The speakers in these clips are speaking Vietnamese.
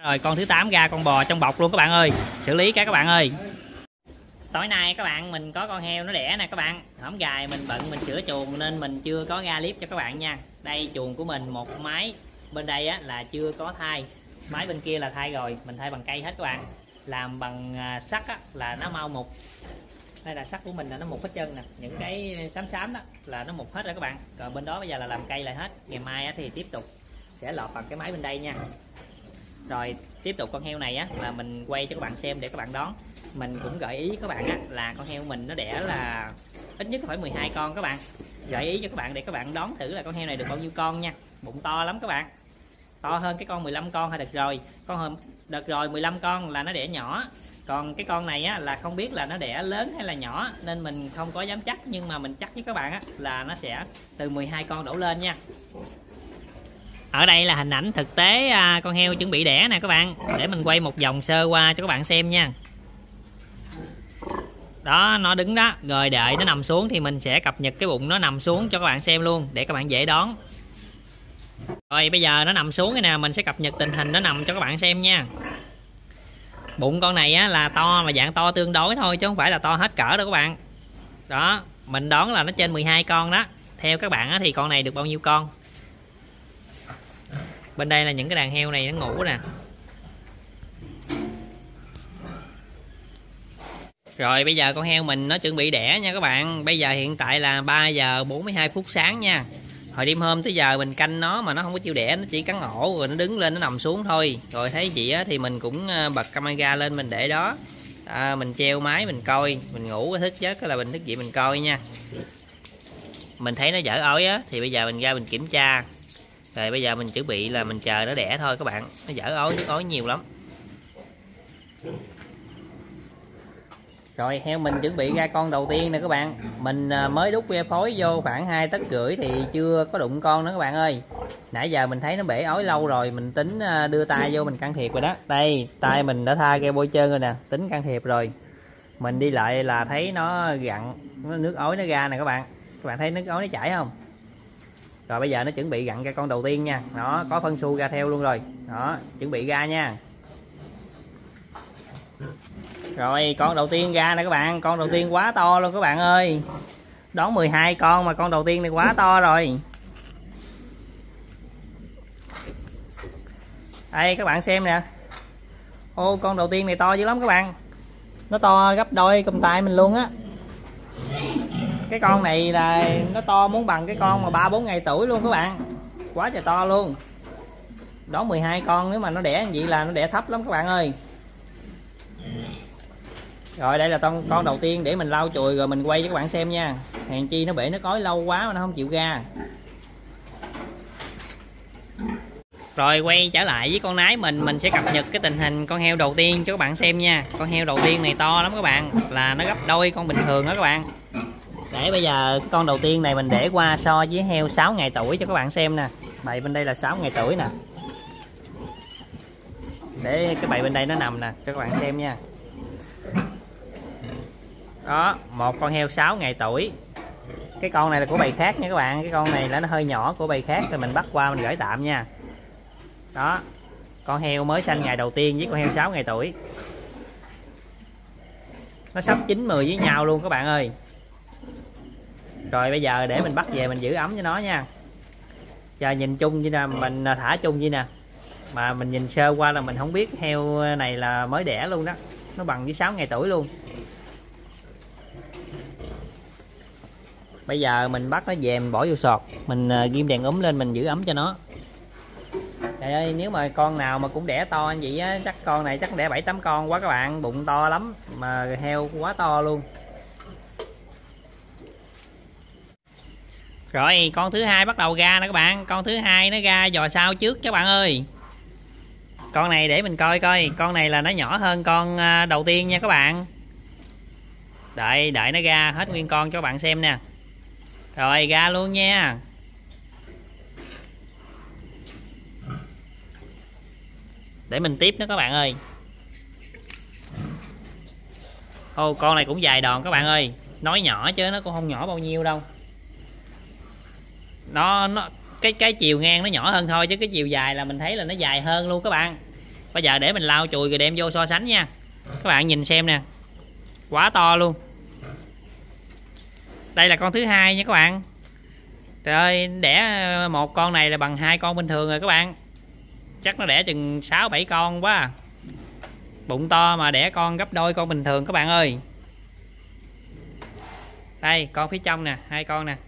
Rồi con thứ 8 ra con bò trong bọc luôn các bạn ơi. Xử lý các bạn ơi. Tối nay các bạn mình có con heo nó đẻ nè các bạn. Hổm gài mình bận mình sửa chuồng nên mình chưa có ra clip cho các bạn nha. Đây chuồng của mình một mái. Bên đây á, là chưa có thai. Mái bên kia là thai rồi. Mình thay bằng cây hết các bạn. Làm bằng sắt á, là nó mau mục. Đây là sắt của mình là nó mục hết trơn nè. Những cái xám xám đó là nó mục hết rồi các bạn. Rồi bên đó bây giờ là làm cây lại hết. Ngày mai á, thì tiếp tục sẽ lọt bằng cái máy bên đây nha. Rồi tiếp tục con heo này á là mình quay cho các bạn xem để các bạn đón. Mình cũng gợi ý các bạn á là con heo mình nó đẻ là ít nhất phải 12 con các bạn. Gợi ý cho các bạn để các bạn đón thử là con heo này được bao nhiêu con nha. Bụng to lắm các bạn. To hơn cái con 15 con hay đợt rồi. Đợt rồi 15 con là nó đẻ nhỏ. Còn cái con này á là không biết là nó đẻ lớn hay là nhỏ nên mình không có dám chắc, nhưng mà mình chắc với các bạn á là nó sẽ từ 12 con đổ lên nha. Ở đây là hình ảnh thực tế con heo chuẩn bị đẻ nè các bạn. Để mình quay một vòng sơ qua cho các bạn xem nha. Đó, nó đứng đó. Rồi đợi nó nằm xuống thì mình sẽ cập nhật cái bụng nó nằm xuống cho các bạn xem luôn, để các bạn dễ đón. Rồi bây giờ nó nằm xuống cái nè, mình sẽ cập nhật tình hình nó nằm cho các bạn xem nha. Bụng con này á là to, mà dạng to tương đối thôi chứ không phải là to hết cỡ đâu các bạn. Đó, mình đoán là nó trên 12 con đó. Theo các bạn á thì con này được bao nhiêu con? Bên đây là những cái đàn heo này nó ngủ nè. Rồi bây giờ con heo mình nó chuẩn bị đẻ nha các bạn. Bây giờ hiện tại là 3 giờ 42 phút sáng nha. Hồi đêm hôm tới giờ mình canh nó mà nó không có chịu đẻ, nó chỉ cắn ổ rồi nó đứng lên nó nằm xuống thôi. Rồi thấy chị á thì mình cũng bật camera lên mình để đó. Mình treo máy mình coi, mình ngủ cái thức giấc là mình thức dậy mình coi nha. Mình thấy nó dở ối á thì bây giờ mình ra mình kiểm tra. Rồi bây giờ mình chuẩn bị là mình chờ nó đẻ thôi các bạn. Nó dở ối nhiều lắm. Rồi heo mình chuẩn bị ra con đầu tiên nè các bạn. Mình mới đút que phối vô khoảng 2,5 tấc thì chưa có đụng con nữa các bạn ơi. Nãy giờ mình thấy nó bể ối lâu rồi, mình tính đưa tay vô mình can thiệp rồi đó. Đây, tay mình đã tha ke bôi trơn rồi nè, tính can thiệp rồi. Mình đi lại là thấy nó gặn, nước ối nó ra nè các bạn. Các bạn thấy nước ối nó chảy không? Rồi bây giờ nó chuẩn bị gặn ra con đầu tiên nha. Đó, có phân su ra theo luôn rồi. Đó, chuẩn bị ra nha. Rồi con đầu tiên ra nè các bạn. Con đầu tiên quá to luôn các bạn ơi. Đón 12 con mà con đầu tiên này quá to rồi. Đây các bạn xem nè. Ô, con đầu tiên này to dữ lắm các bạn. Nó to gấp đôi cầm tay mình luôn á. Cái con này là nó to muốn bằng cái con mà 3-4 ngày tuổi luôn các bạn. Quá trời to luôn. Đón 12 con, nếu mà nó đẻ như vậy là nó đẻ thấp lắm các bạn ơi. Rồi đây là con đầu tiên, để mình lau chùi rồi mình quay cho các bạn xem nha. Hèn chi nó bể nước ối lâu quá mà nó không chịu ra. Rồi quay trở lại với con nái mình sẽ cập nhật cái tình hình con heo đầu tiên cho các bạn xem nha. Con heo đầu tiên này to lắm các bạn, là nó gấp đôi con bình thường đó các bạn. Để bây giờ con đầu tiên này mình để qua so với heo 6 ngày tuổi cho các bạn xem nè. Bầy bên đây là 6 ngày tuổi nè. Để cái bầy bên đây nó nằm nè cho các bạn xem nha. Đó, một con heo 6 ngày tuổi. Cái con này là của bầy khác nha các bạn. Cái con này là nó hơi nhỏ của bầy khác, rồi mình bắt qua mình gửi tạm nha. Đó, con heo mới sanh ngày đầu tiên với con heo 6 ngày tuổi. Nó sắp 9-10 với nhau luôn các bạn ơi. Rồi bây giờ để mình bắt về mình giữ ấm cho nó nha. Giờ nhìn chung như nè, mình thả chung như nè. Mà mình nhìn sơ qua là mình không biết heo này là mới đẻ luôn đó. Nó bằng với 6 ngày tuổi luôn. Bây giờ mình bắt nó về mình bỏ vô sọt. Mình ghim đèn lên mình giữ ấm cho nó. Trời ơi, nếu mà con nào mà cũng đẻ to như vậy á, chắc con này chắc đẻ 7-8 con quá các bạn. Bụng to lắm, mà heo quá to luôn. Rồi con thứ hai bắt đầu ra nè các bạn. Con thứ hai nó ra giò sau trước các bạn ơi. Con này để mình coi coi. Con này là nó nhỏ hơn con đầu tiên nha các bạn. Đợi nó ra hết nguyên con cho các bạn xem nè. Rồi ra luôn nha. Để mình tiếp nữa các bạn ơi. Ô, con này cũng dài đòn các bạn ơi. Nói nhỏ chứ nó cũng không nhỏ bao nhiêu đâu. Nó cái chiều ngang nó nhỏ hơn thôi, chứ cái chiều dài là mình thấy là nó dài hơn luôn các bạn. Bây giờ để mình lau chùi rồi đem vô so sánh nha. Các bạn nhìn xem nè, quá to luôn. Đây là con thứ hai nha các bạn. Trời ơi, đẻ một con này là bằng 2 con bình thường rồi các bạn. Chắc nó đẻ chừng 6-7 con quá à. Bụng to mà đẻ con gấp đôi con bình thường các bạn ơi. Đây con phía trong nè, 2 con nè.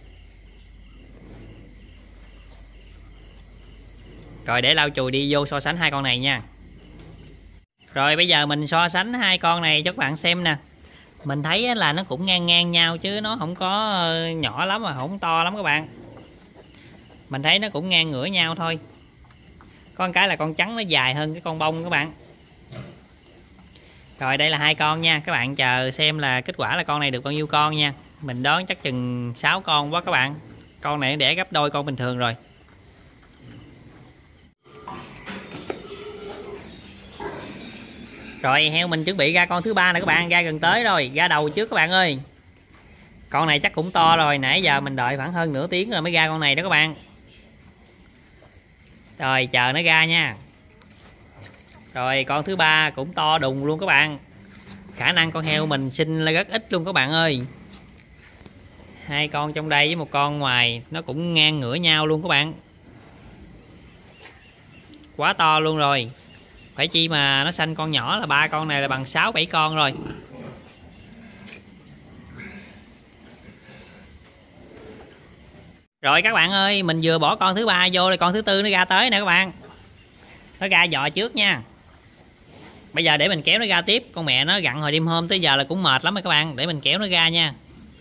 Rồi để lau chùi đi vô so sánh 2 con này nha. Rồi bây giờ mình so sánh 2 con này cho các bạn xem nè. Mình thấy là nó cũng ngang ngang nhau chứ nó không có nhỏ lắm mà không to lắm các bạn. Mình thấy nó cũng ngang ngửa nhau thôi. Con cái là con trắng nó dài hơn cái con bông các bạn. Rồi đây là 2 con nha. Các bạn chờ xem là kết quả là con này được bao nhiêu con nha. Mình đoán chắc chừng 6 con quá các bạn. Con này đẻ gấp đôi con bình thường rồi. Rồi heo mình chuẩn bị ra con thứ ba nè các bạn, ra gần tới rồi, ra đầu trước các bạn ơi. Con này chắc cũng to rồi, nãy giờ mình đợi khoảng hơn nửa tiếng rồi mới ra con này đó các bạn. Rồi chờ nó ra nha. Rồi con thứ ba cũng to đùng luôn các bạn. Khả năng con heo mình sinh là rất ít luôn các bạn ơi. 2 con trong đây với 1 con ngoài, nó cũng ngang ngửa nhau luôn các bạn. Quá to luôn rồi. Phải chi mà nó sanh con nhỏ là 3 con này là bằng 6-7 con rồi. Rồi các bạn ơi, mình vừa bỏ con thứ ba vô rồi con thứ tư nó ra tới nè các bạn. Nó ra dò trước nha. Bây giờ để mình kéo nó ra tiếp. Con mẹ nó gặn hồi đêm hôm tới giờ là cũng mệt lắm rồi các bạn. Để mình kéo nó ra nha.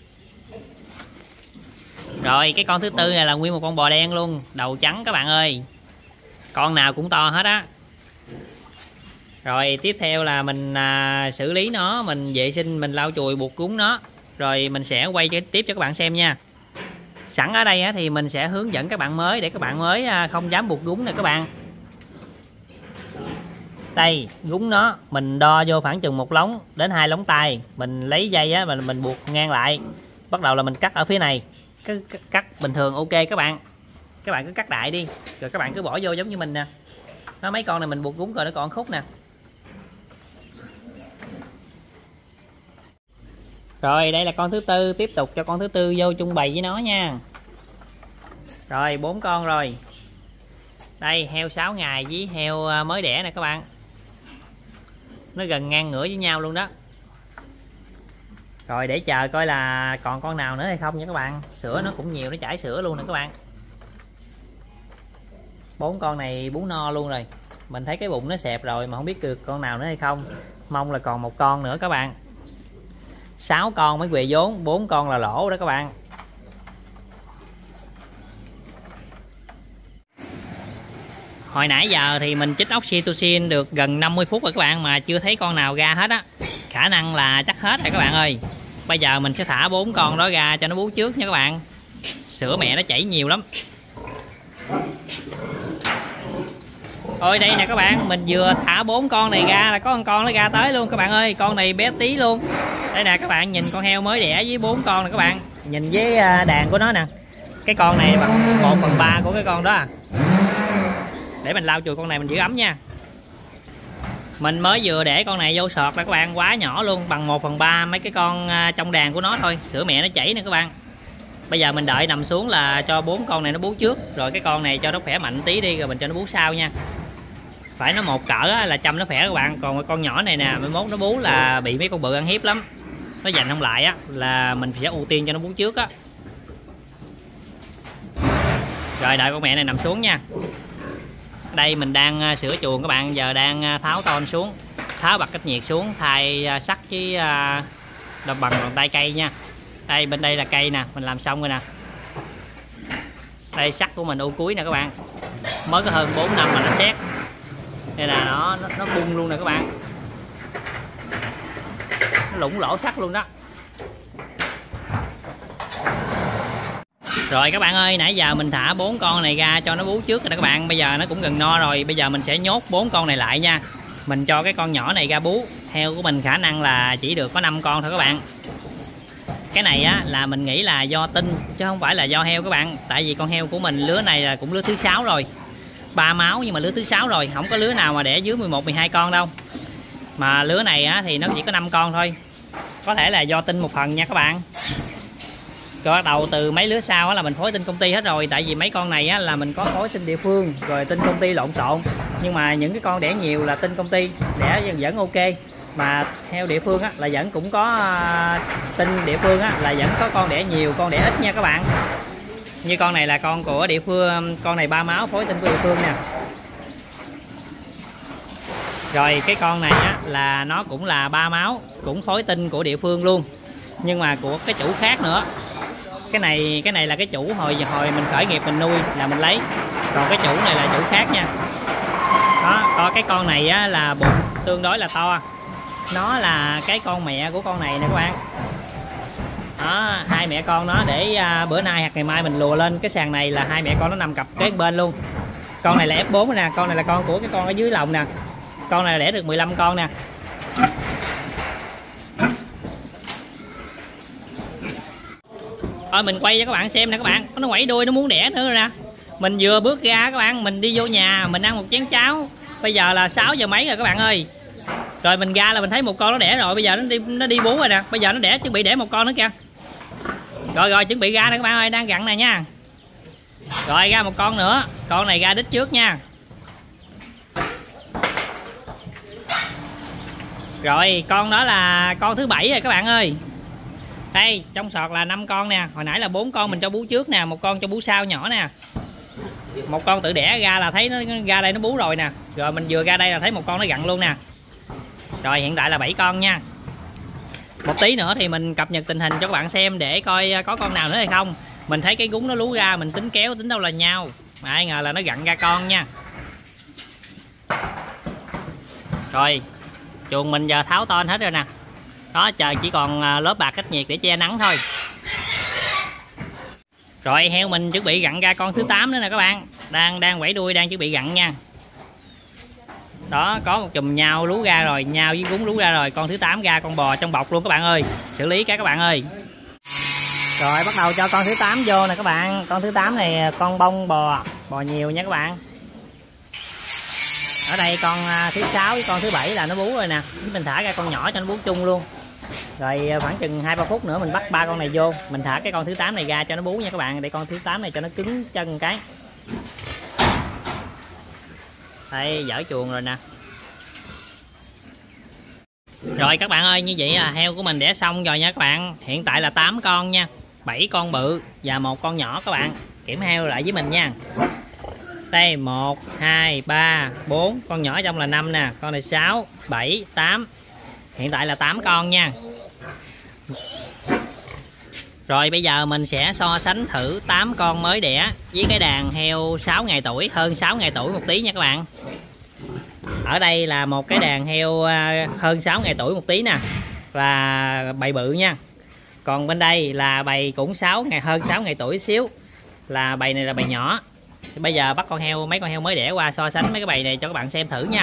Rồi cái con thứ tư này là nguyên một con bò đen luôn, đầu trắng các bạn ơi. Con nào cũng to hết á. Rồi tiếp theo là mình xử lý nó, mình vệ sinh, mình lau chùi buộc cúng nó. Rồi mình sẽ quay tiếp cho các bạn xem nha. Sẵn ở đây thì mình sẽ hướng dẫn các bạn mới để các bạn mới không dám buộc gúng nè các bạn. Đây gúng nó mình đo vô khoảng chừng 1 lóng đến 2 lóng tay. Mình lấy dây á, mình buộc ngang lại. Bắt đầu là mình cắt ở phía này. Cắt bình thường ok các bạn. Các bạn cứ cắt đại đi. Rồi các bạn cứ bỏ vô giống như mình nè. Nó mấy con này mình buộc gúng rồi nó còn khúc nè. Rồi đây là con thứ tư, tiếp tục cho con thứ tư vô chung bày với nó nha. Rồi 4 con rồi. Đây heo 6 ngày với heo mới đẻ nè các bạn. Nó gần ngang ngửa với nhau luôn đó. Rồi để chờ coi là còn con nào nữa hay không nha các bạn. Sữa nó cũng nhiều, nó chảy sữa luôn nè các bạn. 4 con này bú no luôn rồi. Mình thấy cái bụng nó xẹp rồi mà không biết được con nào nữa hay không. Mong là còn 1 con nữa các bạn. 6 con mới về vốn, 4 con là lỗ đó các bạn. Hồi nãy giờ thì mình chích oxytocin được gần 50 phút rồi các bạn mà chưa thấy con nào ra hết á. Khả năng là chắc hết rồi các bạn ơi. Bây giờ mình sẽ thả 4 con đó ra cho nó bú trước nha các bạn. Sữa mẹ nó chảy nhiều lắm. Ôi đây nè các bạn, mình vừa thả 4 con này ra là có con nó ra tới luôn các bạn ơi. Con này bé tí luôn. Đây nè các bạn, nhìn con heo mới đẻ với 4 con nè các bạn. Nhìn với đàn của nó nè. Cái con này bằng 1/3 của cái con đó à. Để mình lau chùi con này mình giữ ấm nha. Mình mới vừa để con này vô sọt là các bạn, quá nhỏ luôn, bằng 1/3 mấy cái con trong đàn của nó thôi. Sữa mẹ nó chảy nè các bạn. Bây giờ mình đợi nằm xuống là cho 4 con này nó bú trước. Rồi cái con này cho nó khỏe mạnh tí đi rồi mình cho nó bú sau nha. Phải nó một cỡ là chăm nó khỏe các bạn. Còn con nhỏ này nè, mai mốt nó bú là bị mấy con bự ăn hiếp lắm. Nó giành không lại á, là mình sẽ ưu tiên cho nó bú trước á. Rồi đợi con mẹ này nằm xuống nha. Đây mình đang sửa chuồng các bạn, giờ đang tháo ton xuống, tháo bật cách nhiệt xuống, thay sắt với bằng bàn tay cây nha. Đây bên đây là cây nè, mình làm xong rồi nè. Đây sắt của mình u cuối nè các bạn, mới có hơn 4 năm mà nó xét. Đây là nó bung luôn nè các bạn, nó lủng lỗ sắt luôn đó. Rồi các bạn ơi, nãy giờ mình thả 4 con này ra cho nó bú trước rồi đó các bạn. Bây giờ nó cũng gần no rồi. Bây giờ mình sẽ nhốt 4 con này lại nha. Mình cho cái con nhỏ này ra bú. Heo của mình khả năng là chỉ được có 5 con thôi các bạn. Cái này á là mình nghĩ là do tinh chứ không phải là do heo các bạn. Tại vì con heo của mình lứa này là cũng lứa thứ 6 rồi. 3 máu nhưng mà lứa thứ 6 rồi, không có lứa nào mà đẻ dưới 11 12 con đâu. Mà lứa này á, thì nó chỉ có 5 con thôi. Có thể là do tinh một phần nha các bạn. Rồi bắt đầu từ mấy lứa sau á, là mình phối tinh công ty hết rồi. Tại vì mấy con này á, là mình có phối tinh địa phương rồi tinh công ty lộn xộn. Nhưng mà những cái con đẻ nhiều là tinh công ty đẻ vẫn ok. Mà heo địa phương á, là vẫn cũng có tinh địa phương á, là vẫn có con đẻ nhiều, con đẻ ít nha các bạn. Như con này là con của địa phương, con này 3 máu phối tinh của địa phương nè. Rồi cái con này á, là nó cũng là 3 máu, cũng phối tinh của địa phương luôn, nhưng mà của cái chủ khác nữa. Cái này là cái chủ hồi mình khởi nghiệp mình nuôi là mình lấy, còn cái chủ này là chủ khác nha. Đó, có cái con này á, là bụng tương đối là to, nó là cái con mẹ của con này nè các bạn. Đó, hai mẹ con nó để bữa nay hoặc ngày mai mình lùa lên cái sàn này là hai mẹ con nó nằm cặp kế bên luôn. Con này là F4 nè, con này là con của cái con ở dưới lòng nè. Con này đẻ được 15 con nè. Rồi mình quay cho các bạn xem nè các bạn, nó quẩy đuôi nó muốn đẻ nữa rồi nè. Mình vừa bước ra các bạn, mình đi vô nhà mình ăn một chén cháo. Bây giờ là 6 giờ mấy rồi các bạn ơi. Rồi mình ra là mình thấy một con nó đẻ rồi, bây giờ nó đi bú rồi nè. Bây giờ nó đẻ chuẩn bị đẻ một con nữa kìa. Rồi chuẩn bị ra nè các bạn ơi, đang gặn nè nha. Rồi ra một con nữa, con này ra đít trước nha. Rồi con đó là con thứ 7 rồi các bạn ơi. Đây trong sọt là 5 con nè, hồi nãy là 4 con mình cho bú trước nè, một con cho bú sau nhỏ nè. Một con tự đẻ ra là thấy nó ra đây nó bú rồi nè. Rồi mình vừa ra đây là thấy một con nó gặn luôn nè. Rồi hiện tại là 7 con nha. Một tí nữa thì mình cập nhật tình hình cho các bạn xem để coi có con nào nữa hay không. Mình thấy cái gúng nó lú ra, mình tính kéo tính đâu là nhau, mà ai ngờ là nó gặn ra con nha. Rồi chuồng mình giờ tháo ton hết rồi nè. Đó, trời chỉ còn lớp bạc cách nhiệt để che nắng thôi. Rồi heo mình chuẩn bị gặn ra con thứ 8 nữa nè các bạn. Đang quẩy đuôi, đang chuẩn bị gặn nha. Đó, có một chùm nhau lú ra rồi, nhau với gúng lú ra rồi, con thứ 8 ra, con bò trong bọc luôn các bạn ơi. Xử lý các bạn ơi. Rồi bắt đầu cho con thứ 8 vô nè các bạn. Con thứ 8 này con bông bò nhiều nha các bạn. Ở đây con thứ 6 với con thứ 7 là nó bú rồi nè. Mình thả ra con nhỏ cho nó bú chung luôn. Rồi khoảng chừng 2-3 phút nữa mình bắt 3 con này vô. Mình thả cái con thứ 8 này ra cho nó bú nha các bạn. Để con thứ 8 này cho nó cứng chân cái. Đây dở chuồng rồi nè. Rồi các bạn ơi, như vậy là heo của mình đẻ xong rồi nha các bạn. Hiện tại là 8 con nha, 7 con bự và 1 con nhỏ các bạn. Kiểm heo lại với mình nha. Đây 1, 2, 3, 4, con nhỏ trong là 5 nè, con này 6, 7, 8. Hiện tại là 8 con nha. Rồi bây giờ mình sẽ so sánh thử 8 con mới đẻ với cái đàn heo 6 ngày tuổi, hơn 6 ngày tuổi một tí nha các bạn. Ở đây là một cái đàn heo hơn 6 ngày tuổi một tí nè, là bầy bự nha. Còn bên đây là bầy cũng hơn 6 ngày tuổi xíu, là bầy này là bầy nhỏ. Thì bây giờ bắt mấy con heo mới đẻ qua so sánh mấy cái bầy này cho các bạn xem thử nha.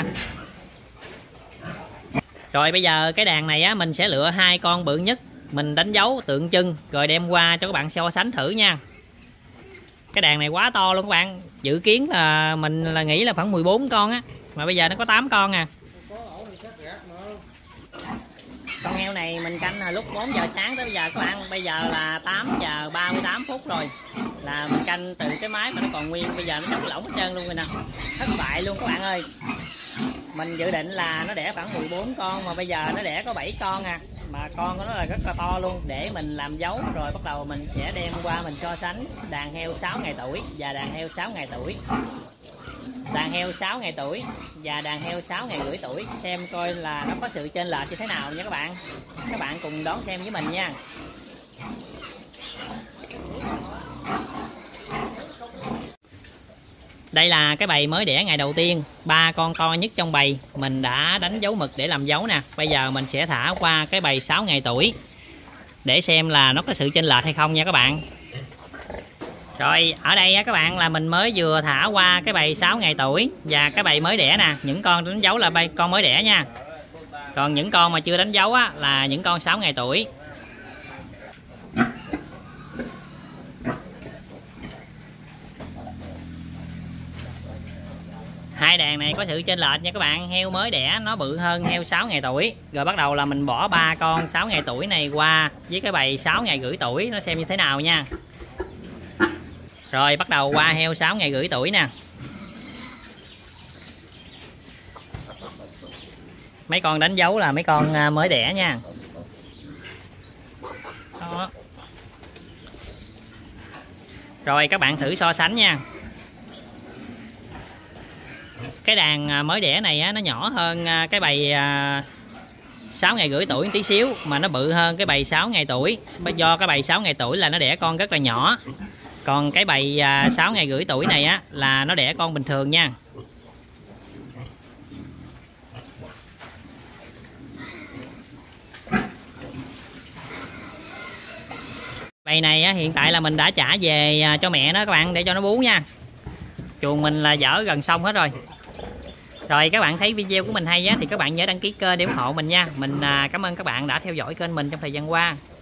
Rồi bây giờ cái đàn này á, mình sẽ lựa 2 con bự nhất, mình đánh dấu tượng trưng rồi đem qua cho các bạn so sánh thử nha. Cái đàn này quá to luôn các bạn. Dự kiến là mình nghĩ là khoảng 14 con á, mà bây giờ nó có 8 con à. Con heo này mình canh là lúc 4 giờ sáng tới bây giờ các bạn. Bây giờ là 8 giờ 38 phút rồi. Là mình canh từ cái máy mà nó còn nguyên. Bây giờ nó chóc lỏng hết trơn luôn rồi nè. Thất bại luôn các bạn ơi. Mình dự định là nó đẻ khoảng 14 con mà bây giờ nó đẻ có 7 con à. Mà con của nó là rất là to luôn. Để mình làm dấu rồi bắt đầu mình sẽ đem qua mình so sánh đàn heo 6 ngày tuổi và đàn heo 6 ngày tuổi. Đàn heo 6 ngày tuổi và đàn heo 6 ngày rưỡi tuổi, xem coi là nó có sự chênh lệch như thế nào nha các bạn. Các bạn cùng đón xem với mình nha. Đây là cái bầy mới đẻ ngày đầu tiên, 3 con to nhất trong bầy mình đã đánh dấu mực để làm dấu nè. Bây giờ mình sẽ thả qua cái bầy 6 ngày tuổi để xem là nó có sự chênh lệch hay không nha các bạn. Rồi ở đây á các bạn, là mình mới vừa thả qua cái bầy 6 ngày tuổi và cái bầy mới đẻ nè. Những con đánh dấu là con mới đẻ nha. Còn những con mà chưa đánh dấu á là những con 6 ngày tuổi. có sự chênh lệch nha các bạn. Heo mới đẻ nó bự hơn heo 6 ngày tuổi. Rồi bắt đầu là mình bỏ 3 con 6 ngày tuổi này qua với cái bầy 6 ngày rưỡi tuổi, nó xem như thế nào nha. Rồi bắt đầu qua heo 6 ngày rưỡi tuổi nè. Mấy con đánh dấu là mấy con mới đẻ nha. Đó. Rồi các bạn thử so sánh nha. Cái đàn mới đẻ này á, nó nhỏ hơn cái bầy 6 ngày rưỡi tuổi tí xíu, mà nó bự hơn cái bầy 6 ngày tuổi. Do cái bầy 6 ngày tuổi là nó đẻ con rất là nhỏ. Còn cái bầy 6 ngày rưỡi tuổi này á là nó đẻ con bình thường nha. Bầy này á, hiện tại là mình đã trả về cho mẹ nó các bạn, để cho nó bú nha. Chuồng mình là dở gần xong hết rồi. Rồi các bạn thấy video của mình hay á thì các bạn nhớ đăng ký kênh để ủng hộ mình nha. Mình cảm ơn các bạn đã theo dõi kênh mình trong thời gian qua.